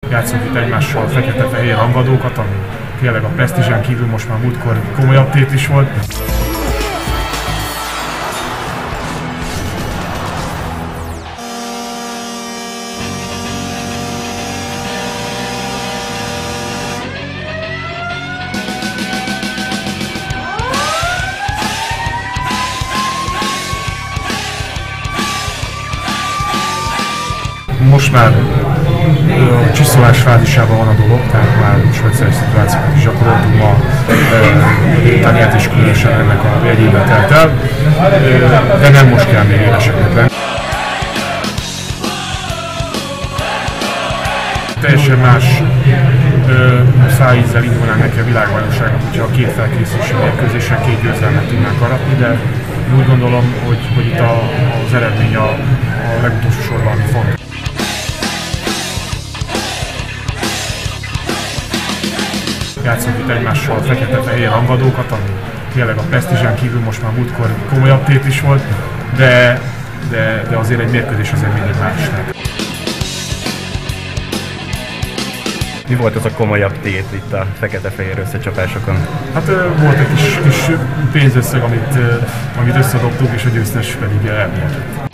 játszunk itt egymással fekete-fehér rangadókat, ami tényleg a presztízsen kívül most már múltkor komolyabb tét is volt. Most már a csiszolás fázisában van a dolog, tehát már speciális szituációkat is gyakoroltunk ma, Tanyát is különösen ennek a jegyében telt el, de nem most kell még éleseknek lenni. Teljesen más szájízzel indulnánk neki a világbajnokságnak, hogyha a két felkészülési mérkőzésen két győzelmet tudnánk aratni, de úgy gondolom, hogy itt az eredmény a legutolsó sorban fontos. Játszunk itt egymással fekete-fehér rangadókat, ami tényleg a presztízsen kívül most már múltkor komolyabb tét is volt, de azért egy mérkőzés azért mindig más. Mi volt az a komolyabb tét itt a fekete-fehér összecsapásokon? Hát volt egy kis pénzösszeg, amit összedobtunk, és a győztes pedig elmondott.